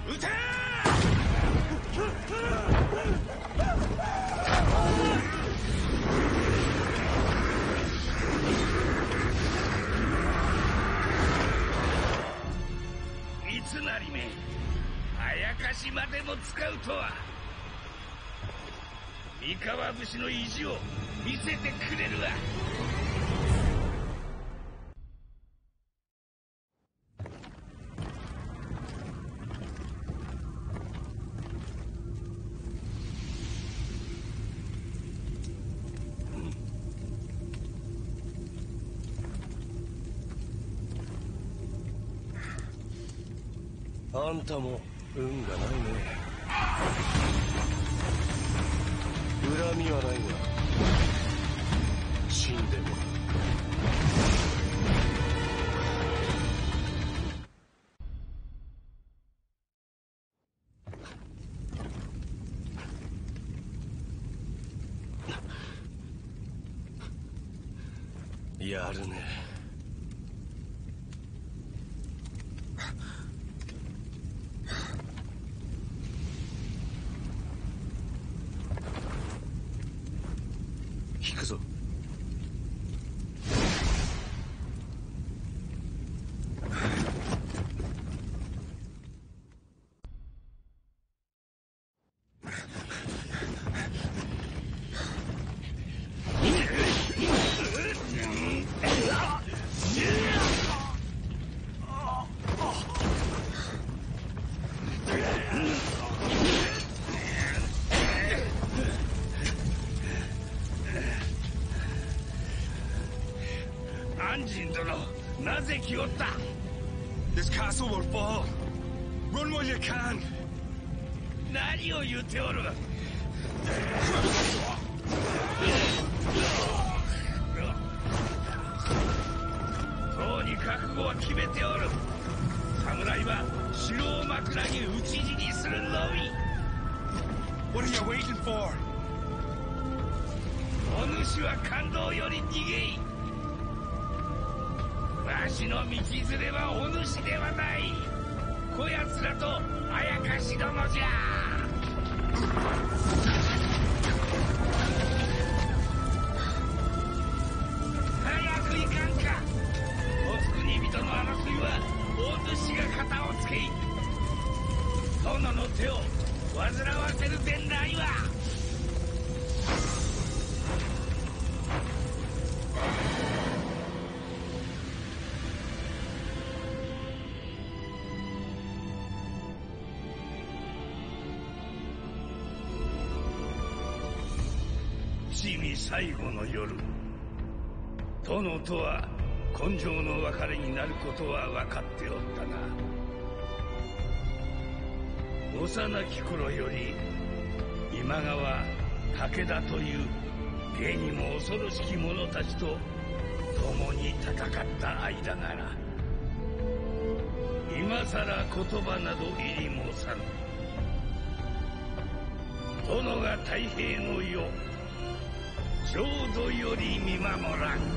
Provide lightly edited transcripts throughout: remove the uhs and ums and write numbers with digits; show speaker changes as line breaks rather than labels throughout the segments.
撃て三成め、あやかしまでも使うとは。三河武士の意地を見せてくれるわ。
あんたも運がないね。恨みはないが死んでもやるね。引くぞ。
安仁殿、なぜ来おった？
This castle will fall. Run while you can.
何を言っておる？とうに覚悟は決めておる。侍は城を枕に討ち死にするのみ。
What are you waiting for?
お主は感動より逃げい。わしの道連れはお主ではない。こやつらとあやかし殿じゃ。早く行かんか。お国人の争いはお主が肩をつけい。殿の手を煩わせるでないわ。伏見最後の夜、殿とは今生の別れになることは分かっておったが、幼き頃より今川武田という芸にも恐ろしき者たちと共に戦った間なら、今さら言葉など入り申さぬ。殿が太平の世浄土より見守らん。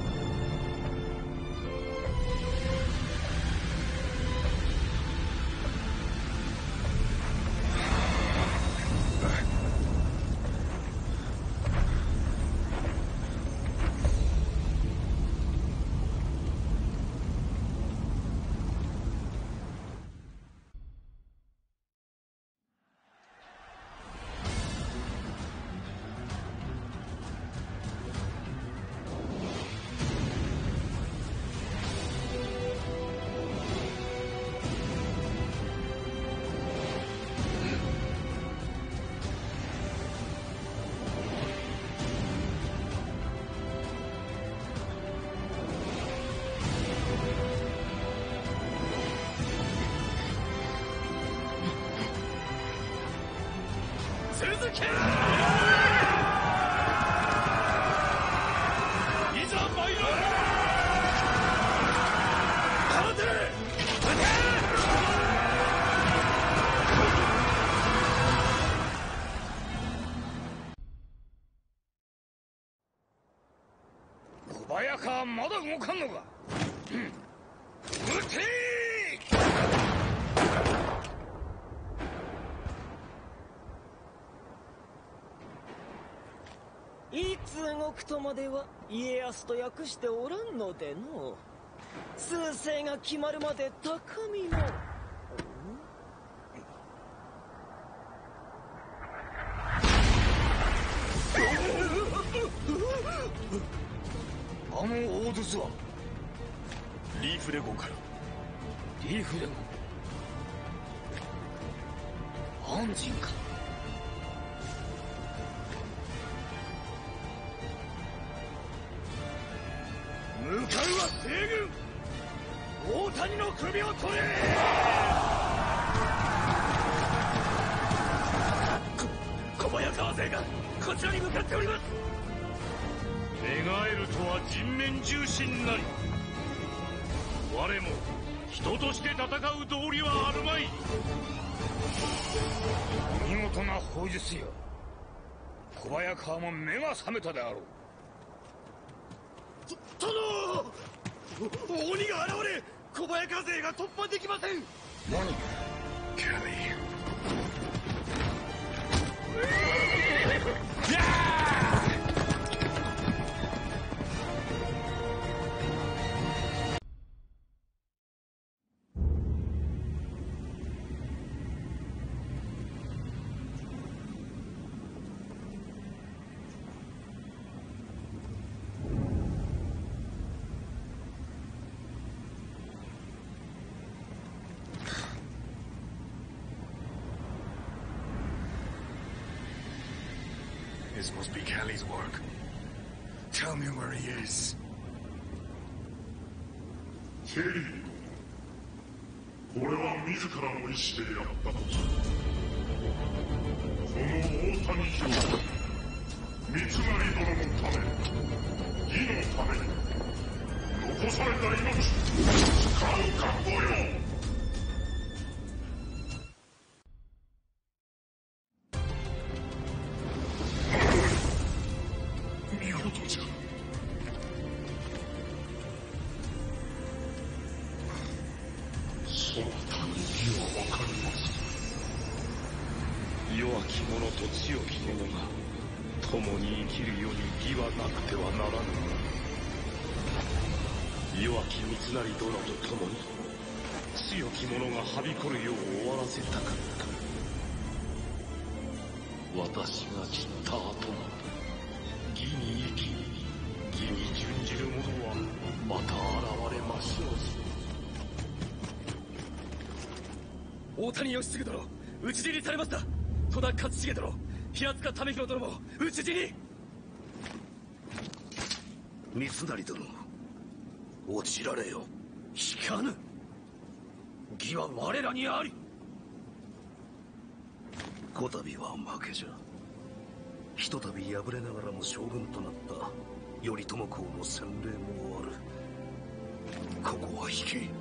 続け！いざ参ろう！立て！立て！小早川まだ動かんのか？撃て！
動くとまでは家康と訳しておらんのでの。趨勢が決まるまで高みの。
あの大筒は
リーフレ号から。
リーフレゴ安人か。向かうは西軍。大谷の首を取れ。小早川勢がこちらに向かっております。願えるとは人面重心なり。我も人として戦う道理はあるまい。見事な砲術よ。小早川も目が覚めたであろう。殿！鬼が現れ、小早川勢が突破できません。何？キャリー。
This must be Kelly's work. Tell me where he is.
ケリー、これは自らの意志でやったこと。この大谷兵は三成殿のため、義のために残された命使う覚悟よ。
弱き者と強き者が共に生きるように義はなくてはならぬ。弱き三成殿と共に強き者がはびこるよう終わらせたかった。私が散った後も義に生き義に準じる者はまた現れましょう。大谷義次殿、討ち死にされました。戸田勝重殿、平塚為広殿も討ち死に。三成殿、落ちられよ。引かぬ。義は我らにあり。こたびは負けじゃ。ひとたび敗れながらも将軍となった頼朝公の洗礼もある。ここは引け。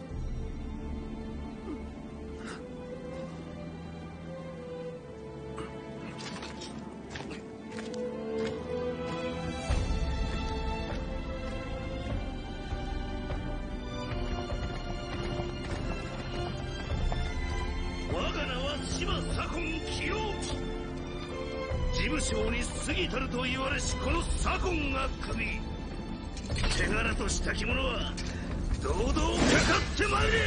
事務省に過ぎたると言われしこの左近が首。手柄としたき者は堂々かかってまいれ。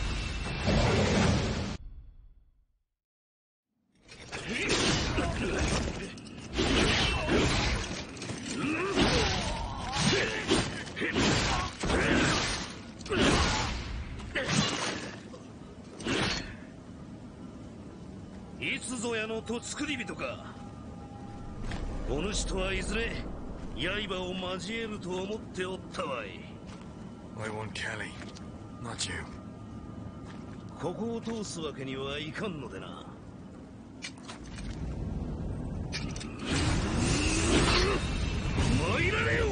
いつぞやのと作り人か。お主とはいずれ刃を交えると思っておったわい。
I want Kelly, not you.
ここを通すわけにはいかんのでな。参られよ。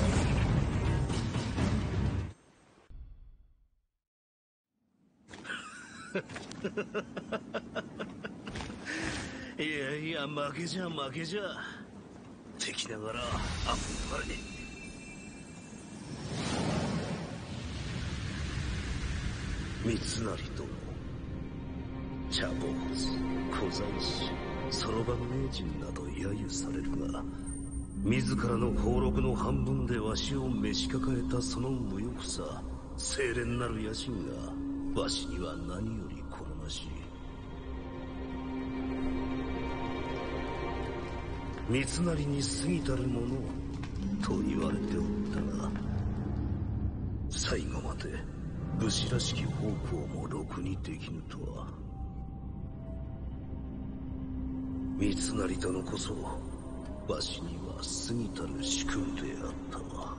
いやいや、負けじゃ負けじゃ。敵ながらあっぱれ。三成殿、茶坊主、小三子、そろばん名人など揶揄されるが、 自らの俸禄の半分でわしを召し抱えたその無欲さ、清廉なる野心がわしには何より好ましい。三成に過ぎたるものと言われておったが、最後まで武士らしき方向もろくにできぬとは。三成殿こそわしには過ぎたる主君であったわ。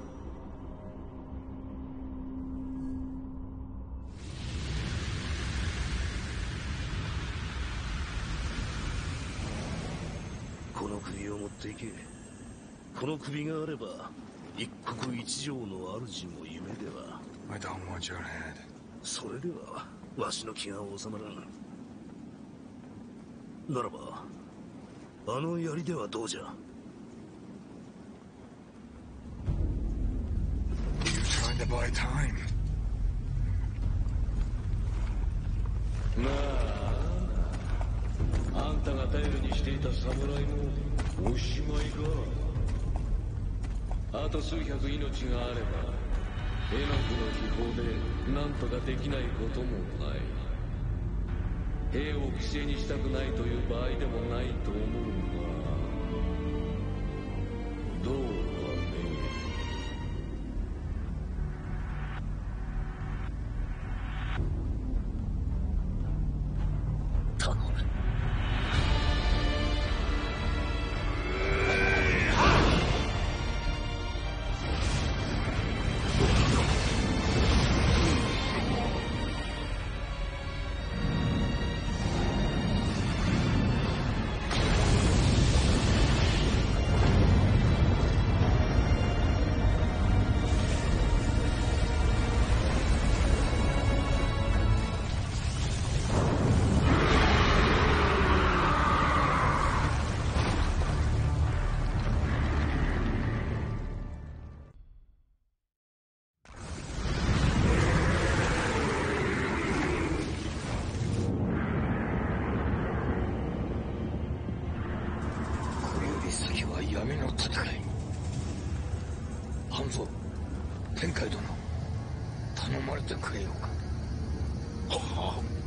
この首を持っていけ。この首があれば一国一城の主も夢では。
I don't want your head.
それではわしの気が収まらん。ならばあの槍ではどうじゃ。
You trying to buy time?
まあ、あんたが頼りにしていた侍もおしまいか。あと数百命があればエノクの秘宝で何とかできないこともない。兵を犠牲にしたくないという場合でもないと思うが、どうかね。
頼む。
次は闇の戦い。半蔵、天海殿、頼まれてくれようか。はあ。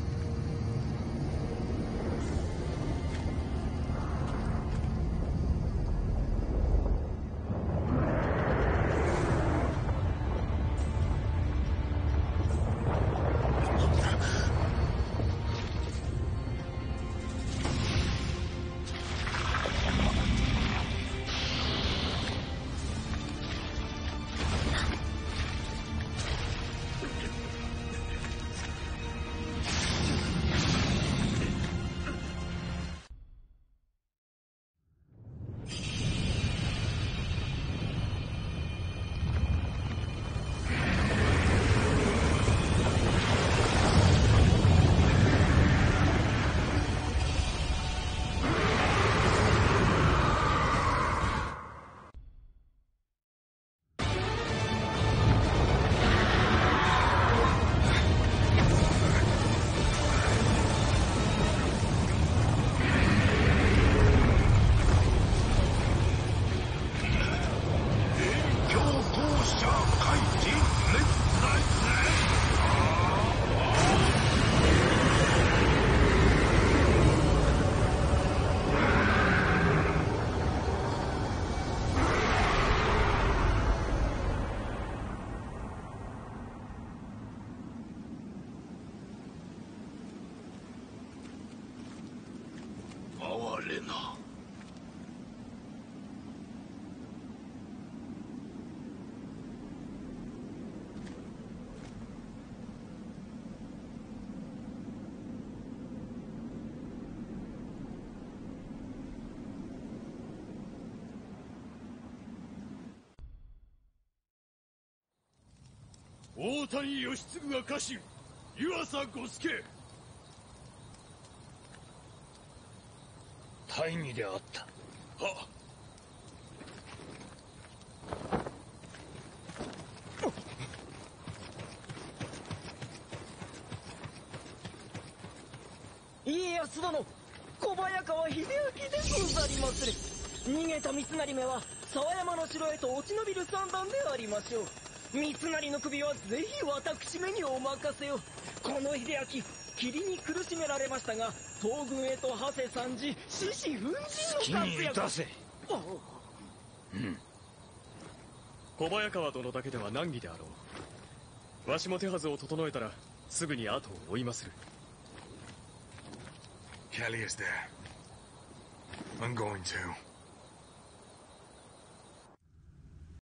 哀れな。
大谷義継が家臣、湯浅五助。
大義であった。
はっ。
家康殿、小早川秀秋でござりまする。逃げた三成めは沢山の城へと落ち延びる算段でありましょう。三成の首はぜひ私めにお任せを。この秀明、霧に苦しめられましたが、東軍へと馳せ参じ、獅子奮陣の活躍。
せ。
小早川殿だけでは難儀であろう。わしも手はずを整えたらすぐに後を追いまする。
Kelly is there. I'm going to.